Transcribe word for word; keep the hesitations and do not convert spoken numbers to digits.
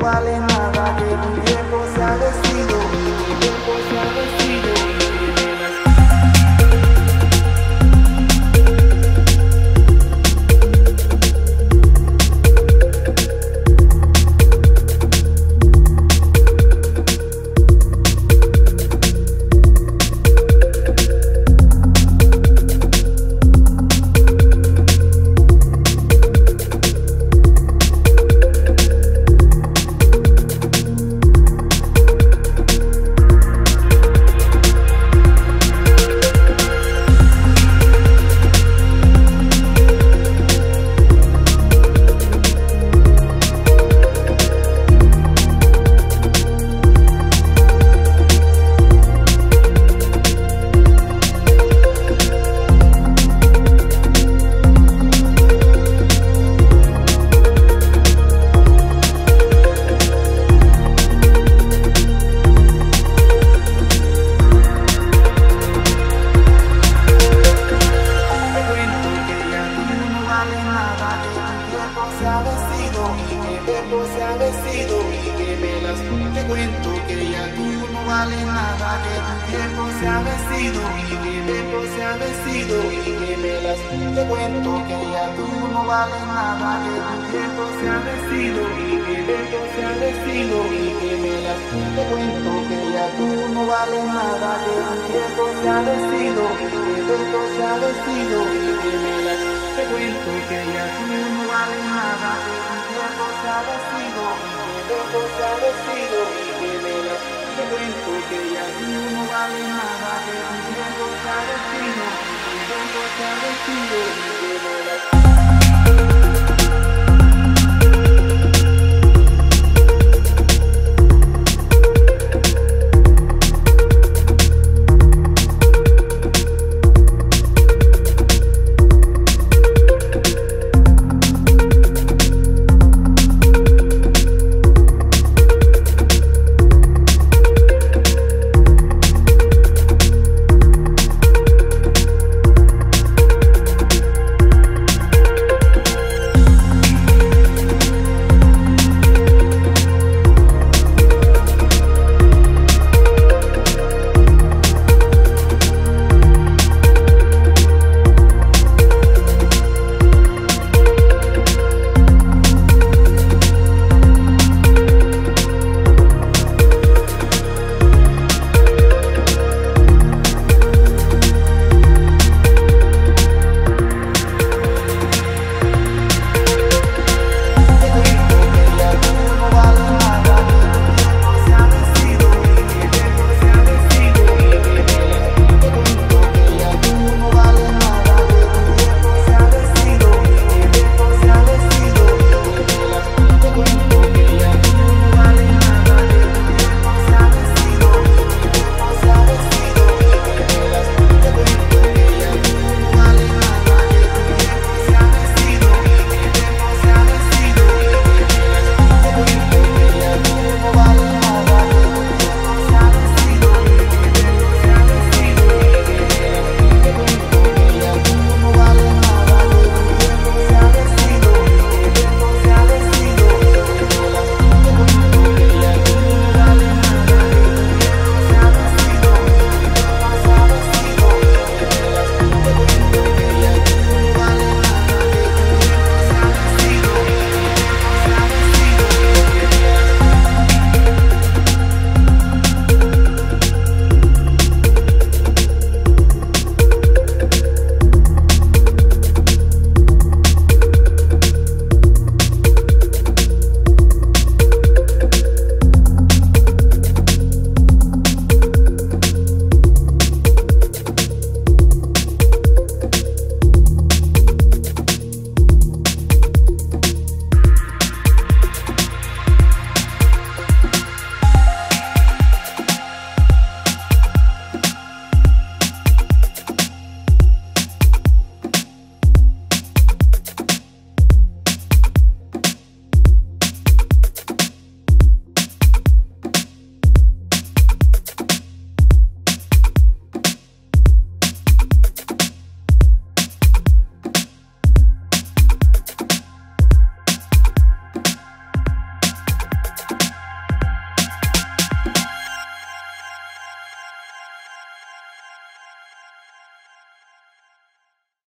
vale nada, que tu tiempo se ha vencido, tu tiempo se ha vencido. Se ha vencido y que me las te cuento que ya tú no vale nada, que tu tiempo se ha vencido y que el tiempo se ha vencido y que me las te cuento que ya tú no vale nada, que tu tiempo se ha vencido y que el tiempo se ha vencido y que me las te cuento que ya tú no vale nada, que tu tiempo se ha vencido y que el tiempo se ha vencido y que me las te cuento que ya tú no vale nada, que tu tiempo se ha vencido y que el tiempo se ha vencido y que me las te cuento que ya tú no vale nada, que tu tiempo se ha vencido y que el tiempo se ha vencido.